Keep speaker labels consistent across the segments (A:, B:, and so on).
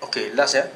A: Okey, last ya.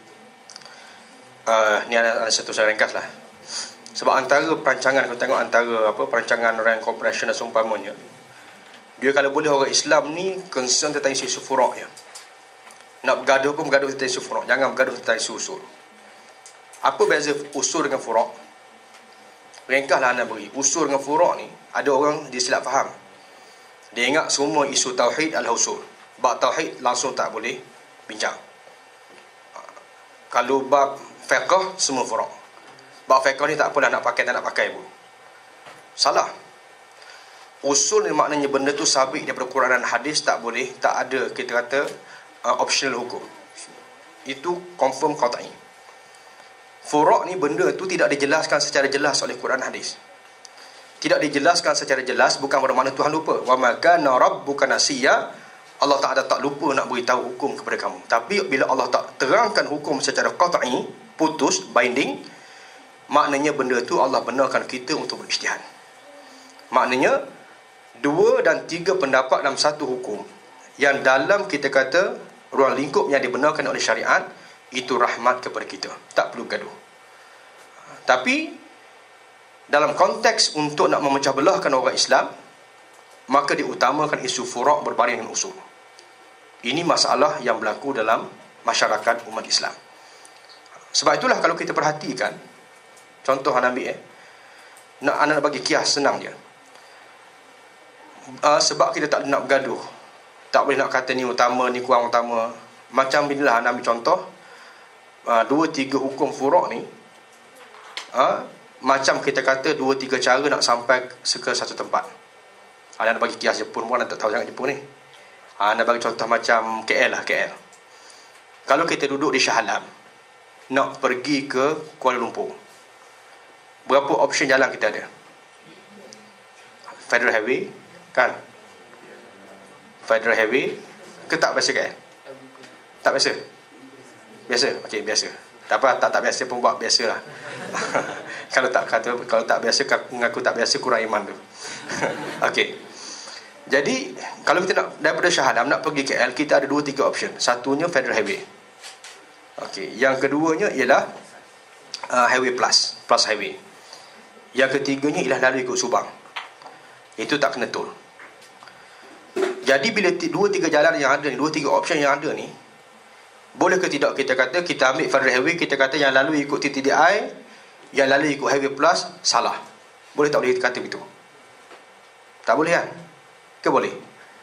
A: Ni ada satu saya ringkas lah. Sebab antara perancangan, kalau tengok antara perancangan rank corporation dan seumpamanya, dia kalau boleh orang Islam ni concern tentang isu furuk je. Nak bergaduh pun bergaduh tentang isu furuk, jangan bergaduh tentang isu usul. Apa beza usul dengan furuk? Ringkaslah anda beri. Usul dengan furuk ni, ada orang dia silap faham. Dia ingat semua isu tauhid adalah usul. Bab tauhid langsung tak boleh bincang. Kalau bab fiqh semua furuk. Bab fiqh ni tak apalah nak pakai tak nak pakai pun. Salah. Usul ni maknanya benda tu sabit daripada Quran dan hadis, tak boleh, tak ada kita kata optional hukum. Itu confirm qat'i. Furuk ni benda tu tidak dijelaskan secara jelas oleh Quran dan hadis. Tidak dijelaskan secara jelas bukan bermakna Tuhan lupa. Wa ma kana rabbuka nasiya. Allah Ta'ala tak lupa nak beritahu hukum kepada kamu. Tapi bila Allah tak terangkan hukum secara qat'i, putus, binding, maknanya benda tu Allah benarkan kita untuk berijtihad. Maknanya 2 dan 3 pendapat dalam satu hukum yang dalam kita kata ruang lingkup yang dibenarkan oleh syariat, itu rahmat kepada kita. Tak perlu gaduh. Tapi dalam konteks untuk nak memecah belahkan orang Islam, maka diutamakan isu furuk berbanding dengan usul. Ini masalah yang berlaku dalam masyarakat umat Islam. Sebab itulah kalau kita perhatikan, contoh anda ambil nak bagi kias senang je. Sebab kita tak nak bergaduh, tak boleh nak kata ni utama, ni kurang utama. Macam inilah anda ambil contoh 2-3 hukum furuk ni, macam kita kata 2-3 cara nak sampai ke satu tempat. Anda nak bagi kias Jepun pun, anda tak tahu sangat Jepun ni. Anda bagi contoh macam KL lah, KL. Kalau kita duduk di Shah Alam nak pergi ke Kuala Lumpur, berapa option jalan kita ada? Federal Highway kan? Federal Highway ke tak biasa KL? Tak biasa? Biasa? Okey, biasa. Tak apa, tak biasa pun buat biasa lah. Kalau tak biasa, mengaku tak biasa, kurang iman tu. Okey. Jadi kalau kita nak daripada Shah Alam nak pergi KL, kita ada 2-3 option. Satunya Federal Highway. Okey, yang keduanya ialah Highway Plus Highway. Yang ketiganya ialah lalu ikut Subang. Itu tak kena tol. Jadi bila 2-3 jalan yang ada ni, 2-3 option yang ada ni, boleh ke tidak kita kata kita ambil Federal Highway, kita kata yang lalu ikut TTDI, yang lalu ikut Highway Plus salah. Boleh tak boleh kita kata begitu? Tak boleh kan? Ke boleh?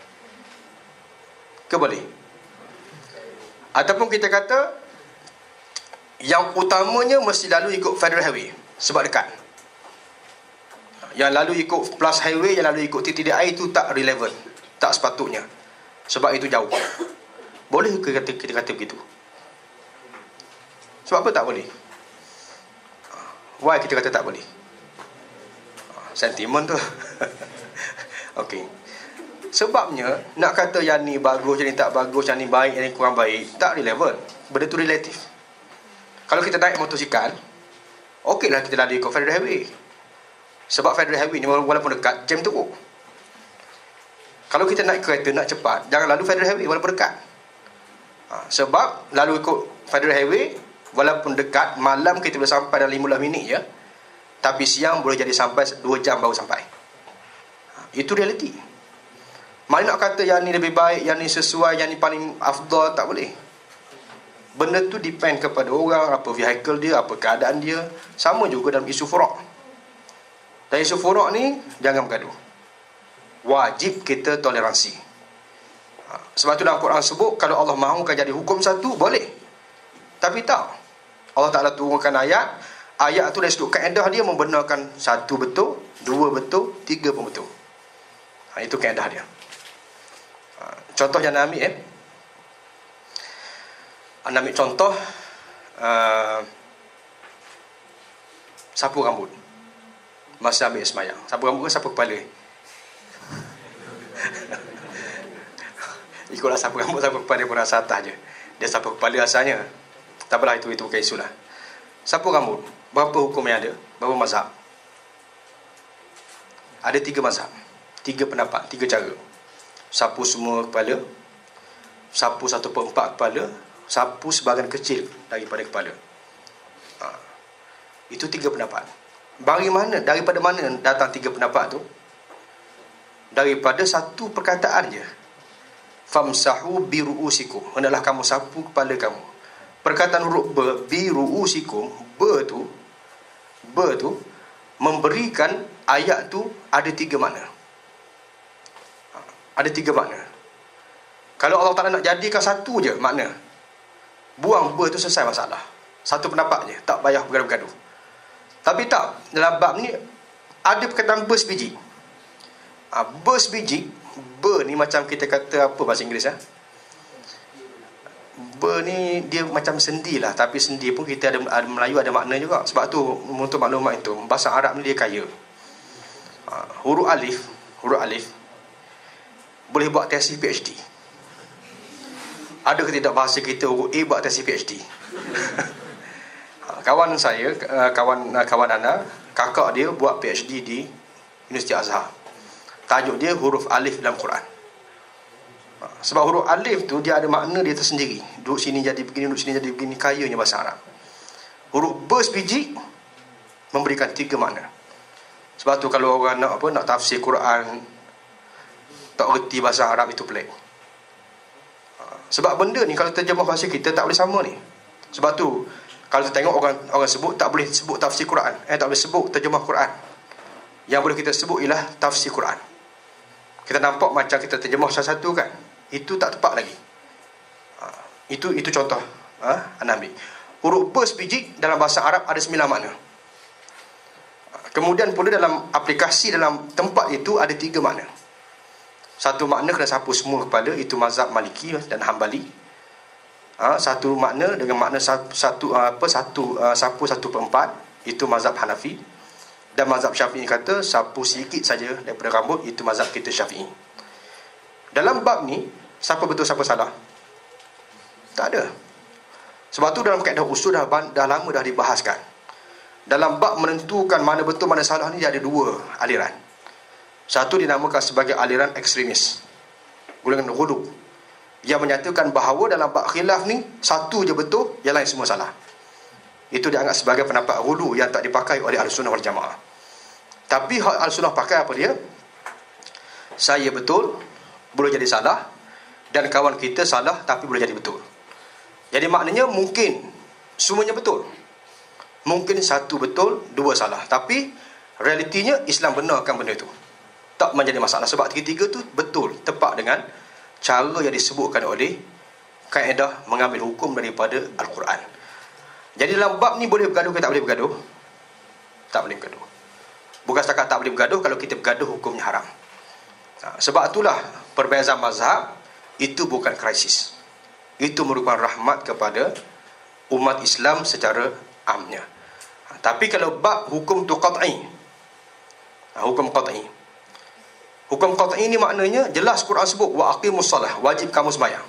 A: Ke boleh? Ataupun kita kata yang utamanya mesti lalu ikut Federal Highway sebab dekat. Yang lalu ikut Plus Highway, yang lalu ikut TTDI itu tak relevan, tak sepatutnya, sebab itu jauh. Boleh ke kita kata begitu? Sebab apa tak boleh? Why kita kata tak boleh? Sentimen tu. Okey. Sebabnya nak kata yang ni bagus, yang ni tak bagus, yang ni baik, yang ni kurang baik, tak relevan. Benda tu relatif. Kalau kita naik motosikal, okeylah kita lalu ikut Federal Highway. Sebab Federal Highway ni walaupun dekat, jam teruk. Kalau kita naik kereta nak cepat, jangan lalu Federal Highway walaupun dekat. Sebab lalu ikut Federal Highway walaupun dekat, malam kita boleh sampai dalam 15 minit je, tapi siang boleh jadi sampai 2 jam baru sampai. Itu realiti. Mana nak kata yang ni lebih baik, yang ni sesuai, yang ni paling afdal, tak boleh. Benda tu depend kepada orang, apa vehicle dia, apa keadaan dia. Sama juga dalam isu furuk. Dan isu furuk ni jangan bergaduh. Wajib kita toleransi. Sebab tu dalam Quran sebut, kalau Allah mahukan jadi hukum satu, boleh. Tapi tak. Allah Ta'ala turunkan ayat. Ayat tu dari sudut kaedah dia membenarkan 1 betul, 2 betul, 3 pun betul. Itu kaedah dia. Contoh yang anda ambil anda ambil contoh sapu rambut masa ambil semayang. Sapu rambut ke sapu kepala? Ikutlah sapu rambut, sapu kepala pun rasa atas je. Dia sapu kepala asalnya. Tak apalah, itu bukan isu lah. Sapu rambut, berapa hukum yang ada? Berapa mazhab? Ada 3 mazhab, 3 pendapat, 3 cara. Sapu semua kepala, sapu 1/4 kepala, sapu sebahagian kecil daripada kepala. Itu 3 pendapat. Daripada mana datang 3 pendapat tu? Daripada satu perkataan je. Famsahu biru'usikum. Hendaklah kamu sapu kepala kamu. Perkataan huruf biru'usikum, tu memberikan ayat tu ada 3 makna. Ada 3 makna. Kalau Allah Ta'ala nak jadikan satu je makna, buang tu selesai masalah. Satu pendapat je, tak payah bergaduh-gaduh. Tapi tak, dalam bab ni ada perkataan bersebiji. Bersebiji, ni macam kita kata apa bahasa Inggeris ni dia macam sendi lah, tapi sendi pun kita ada Melayu ada makna juga. Sebab tu untuk maklumat itu, bahasa Arab ni dia kaya. Huruf alif boleh buat tesis PhD. Ada ke tidak bahasa kita huruf A buat tesis PhD? Kawan saya, kawan Ana, kakak dia buat PhD di Universiti Azhar. Tajuk dia huruf alif dalam Quran. Sebab huruf alif tu dia ada makna dia tersendiri. Duduk sini jadi begini, duduk sini jadi begini. Kayanya bahasa Arab. Huruf bersebiji memberikan 3 makna. Sebab tu kalau orang nak tafsir Quran tak erti bahasa Arab, itu pelik. Sebab benda ni kalau terjemah bahasa kita tak boleh sama ni. Sebab tu kalau kita tengok orang sebut, tak boleh sebut tafsir Quran, tak boleh sebut terjemah Quran. Yang boleh kita sebut ialah tafsir Quran. Kita nampak macam kita terjemah satu-satu kan, itu tak tepat lagi. Itu contoh Anda ambil. Huruf bersebiji dalam bahasa Arab ada 9 makna. Kemudian pula dalam aplikasi dalam tempat itu ada 3 makna. Satu makna kena sapu semua kepala, itu mazhab Maliki dan Hambali. Satu makna dengan makna sapu 1/4, itu mazhab Hanafi. Dan mazhab Syafi'i kata sapu sedikit saja daripada rambut, itu mazhab kita Syafi'i. Dalam bab ni, siapa betul siapa salah? Tak ada. Sebab tu dalam kaedah usul dah lama dah dibahaskan. Dalam bab menentukan mana betul mana salah ni, dia ada 2 aliran. Satu dinamakan sebagai aliran ekstremis, golongan ghulu, yang menyatakan bahawa dalam bab khilaf ni satu je betul, yang lain semua salah. Itu dianggap sebagai pendapat ghulu yang tak dipakai oleh Ahlussunnah wal Jamaah. Tapi Ahlussunnah pakai apa dia? Saya betul boleh jadi salah, dan kawan kita salah tapi boleh jadi betul. Jadi maknanya mungkin semuanya betul, mungkin satu betul, 2 salah, tapi realitinya Islam benarkan benda itu, tak menjadi masalah. Sebab tiga-tiga tu betul, tepat dengan cara yang disebutkan oleh kaedah mengambil hukum daripada Al-Quran. Jadi dalam bab ni boleh bergaduh ke tak boleh bergaduh? Tak boleh bergaduh. Bukan setakat tak boleh bergaduh, kalau kita bergaduh hukumnya haram. Sebab itulah perbezaan mazhab itu bukan krisis. Itu merupakan rahmat kepada umat Islam secara amnya. Tapi kalau bab hukum tu qat'i, hukum qat'i ni maknanya jelas Quran sebut wa aqimus salah, wajib kamu sembahyang.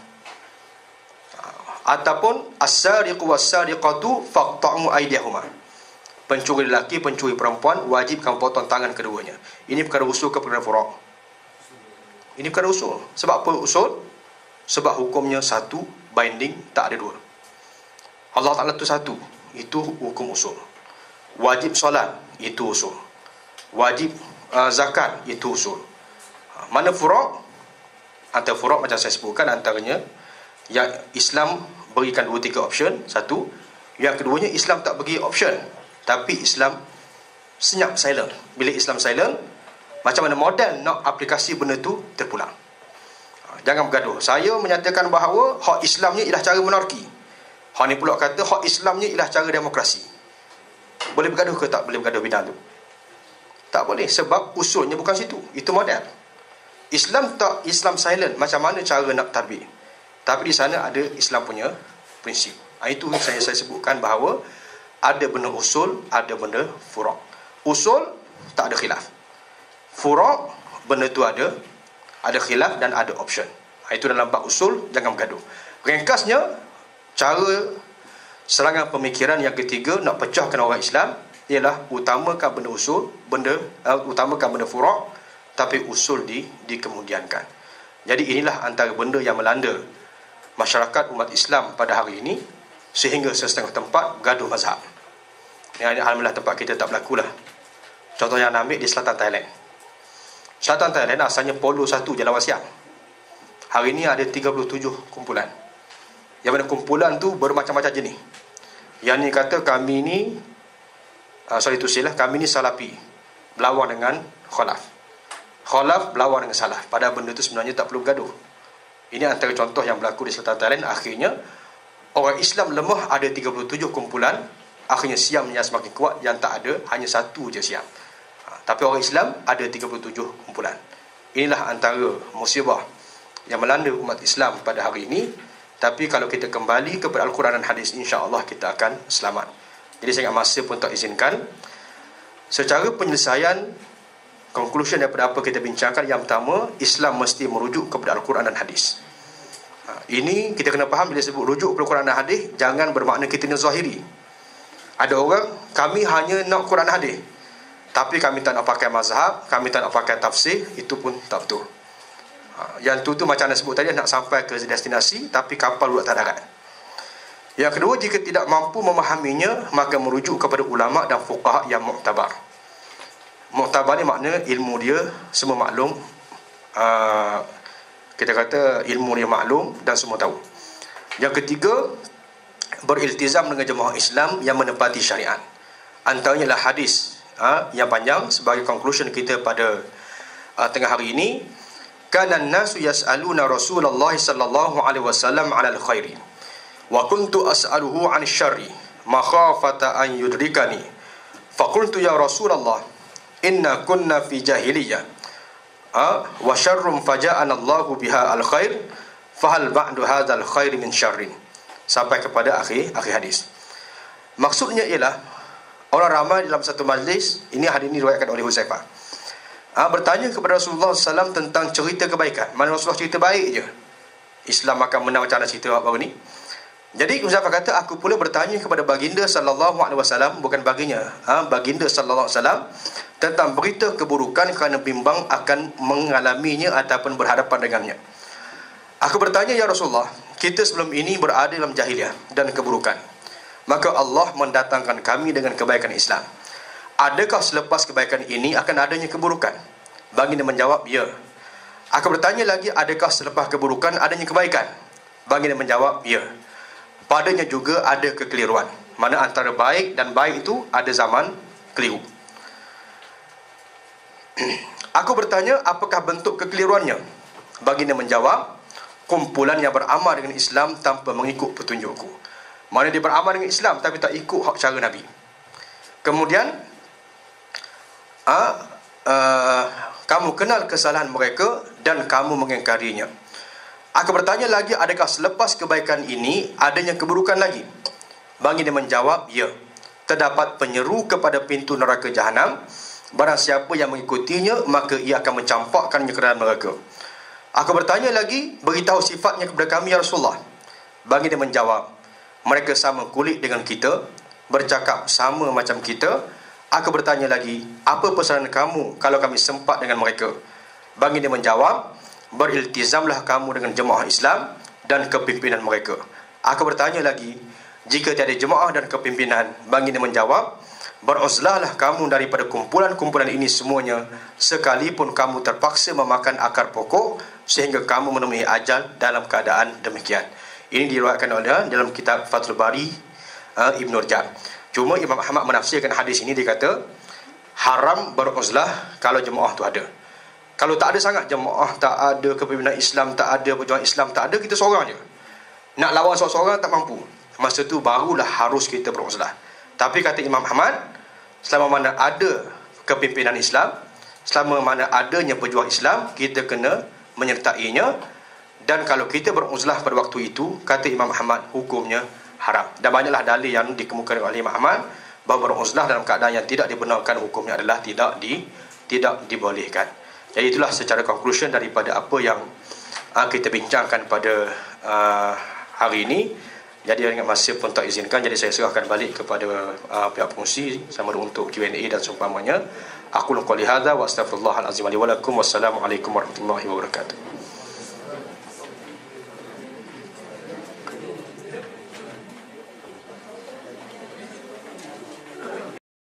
A: Ataupun as-sariqu was-sariqatu faqta'u aydiyahuma, pencuri lelaki, pencuri perempuan, wajib kamu potong tangan keduanya. Ini perkara usul ke perkara furu'? Ini perkara usul. Sebab apa usul? Sebab hukumnya satu, binding, tak ada 2. Allah Ta'ala tu satu, itu hukum usul. Wajib solat, itu usul. Wajib zakat, itu usul. Mana furu'? Antara furu' macam saya sebutkan, antaranya yang Islam berikan 2-3 option. Satu. Yang keduanya, Islam tak bagi option, tapi Islam senyap, silent. Bila Islam silent, macam mana model nak aplikasi benda tu terpulang. Jangan bergaduh. Saya menyatakan bahawa hak Islamnya ialah cara monarki, hak ni pula kata hak Islamnya ialah cara demokrasi. Boleh bergaduh ke tak boleh bergaduh bidang tu? Tak boleh, sebab usulnya bukan situ. Itu model. Islam tak, Islam silent, macam mana cara nak tatbik. Tapi di sana ada Islam punya prinsip. Itu saya sebutkan bahawa ada benda usul, ada benda furu'. Usul tak ada khilaf. Furu' benda tu ada khilaf dan ada option. Itu dalam bab usul, jangan bergaduh. Ringkasnya, cara serangan pemikiran yang ketiga nak pecahkan orang Islam ialah utamakan benda usul, utamakan benda furu', tapi usul dikemudiankan. Jadi inilah antara benda yang melanda masyarakat umat Islam pada hari ini sehingga setengah tempat gaduh mazhab. Yang alhamdulillah tempat kita tak berlaku lah. Contoh yang ambil di selatan Thailand. Selatan Thailand asalnya polo 1 je lawan siang. Hari ini ada 37 kumpulan. Yang mana kumpulan tu bermacam-macam jenis. Yang ni kata kami ni kami ni salafi, berlawan dengan khalaf. Khalaf berlawan dengan salaf. Pada benda tu sebenarnya tak perlu bergaduh. Ini antara contoh yang berlaku di selatan Thailand. Akhirnya orang Islam lemah ada 37 kumpulan. Akhirnya Siam yang semakin kuat, yang tak ada hanya satu je Siam. Tapi orang Islam ada 37 kumpulan. Inilah antara musibah yang melanda umat Islam pada hari ini. Tapi kalau kita kembali kepada Al-Quran dan hadis, insya-Allah kita akan selamat. Jadi saya ingat masa pun tak izinkan. Secara penyelesaian, conclusion daripada apa kita bincangkan, yang pertama, Islam mesti merujuk kepada Al-Quran dan hadis. Ini kita kena faham, bila sebut rujuk kepada Al-Quran dan hadis, jangan bermakna kita ni zahiri. Ada orang, kami hanya nak Quran dan hadis, tapi kami tak nak pakai mazhab, kami tak nak pakai tafsir. Itu pun tak betul. Yang tu macam anda sebut tadi, nak sampai ke destinasi tapi kapal bulat tak darat. Yang kedua, jika tidak mampu memahaminya, maka merujuk kepada ulama dan fuqaha yang muktabar. Muktabar ni makna ilmu dia semua maklum. Kita kata ilmu dia maklum dan semua tahu. Yang ketiga, beriltizam dengan jemaah Islam yang menepati syariat. Antaranya adalah hadis yang panjang sebagai conclusion kita pada tengah hari ini. Kana an-nasu yas'aluna Rasulullah sallallahu alaihi wasallam 'alal khairi wa kuntu as'aluhu 'anil syarri makhafata an yudrikani. Faqultu ya Rasulullah, inna kunna fi jahiliyah wa syarrun faja'ana Allahu biha al-khair fahal ba'du hadzal khair min syarrin. Sampai kepada akhir hadis. Maksudnya ialah orang ramai dalam satu majlis, ini hadis ini diriwayatkan oleh Huzaifah, bertanya kepada Rasulullah SAW tentang cerita kebaikan. Mana Rasulullah cerita baik je, Islam akan menang. Macam mana cerita baru ni? Jadi Huzaifah kata, aku pula bertanya kepada baginda sallallahu alaihi wasallam, bukan baginya, baginda sallallahu alaihi wasallam, tentang berita keburukan kerana bimbang akan mengalaminya ataupun berhadapan dengannya. Aku bertanya, ya Rasulullah, kita sebelum ini berada dalam jahiliah dan keburukan, maka Allah mendatangkan kami dengan kebaikan Islam. Adakah selepas kebaikan ini akan adanya keburukan? Baginda menjawab, ya. Aku bertanya lagi, adakah selepas keburukan adanya kebaikan? Baginda menjawab, ya. Padanya juga ada kekeliruan. Mana antara baik dan baik itu ada zaman keliru. Aku bertanya, apakah bentuk kekeliruannya? Baginda menjawab, kumpulan yang beramal dengan Islam tanpa mengikut petunjukku. Mana dia beramal dengan Islam tapi tak ikut hak cara Nabi. Kemudian kamu kenal kesalahan mereka dan kamu mengingkarinya. Aku bertanya lagi, adakah selepas kebaikan ini adanya keburukan lagi? Baginda menjawab, ya. Terdapat penyeru kepada pintu neraka Jahanam. Barang siapa yang mengikutinya, maka ia akan mencampakkannya ke dalam neraka. Aku bertanya lagi, beritahu sifatnya kepada kami ya Rasulullah. Baginda menjawab, mereka sama kulit dengan kita, bercakap sama macam kita. Aku bertanya lagi, apa pesanan kamu kalau kami sempat dengan mereka? Baginda menjawab, beriltizamlah kamu dengan jemaah Islam dan kepimpinan mereka. Aku bertanya lagi, jika tiada jemaah dan kepimpinan? Baginda menjawab, beruzlahlah kamu daripada kumpulan-kumpulan ini semuanya, sekalipun kamu terpaksa memakan akar pokok sehingga kamu menemui ajal dalam keadaan demikian. Ini diriwayatkan oleh dalam kitab Fathul Bari Ibn Rajab. Cuma Imam Ahmad menafsirkan hadis ini, dia kata haram beruzlah kalau jemaah tu ada. Kalau tak ada sangat jemaah, tak ada kepimpinan Islam, tak ada perjuangan Islam, tak ada, kita seorang je, nak lawan seorang-seorang tak mampu, masa tu barulah harus kita beruzlah. Tapi kata Imam Ahmad, selama mana ada kepimpinan Islam, selama mana adanya pejuang Islam, kita kena menyertainya. Dan kalau kita beruzlah pada waktu itu, kata Imam Ahmad, hukumnya haram. Dan banyaklah dalil yang dikemukakan oleh Imam Ahmad bahawa beruzlah dalam keadaan yang tidak dibenarkan, hukumnya adalah tidak dibolehkan. Jadi itulah secara conclusion daripada apa yang kita bincangkan pada hari ini. Jadi dengan masa pun tak izinkan, jadi saya serahkan balik kepada pihak pengurusi sama ada untuk Q&A dan seumpamanya. Aku qouli hadza wa astaghfirullahal azim li wa lakum. Wassalamualaikum warahmatullahi wabarakatuh.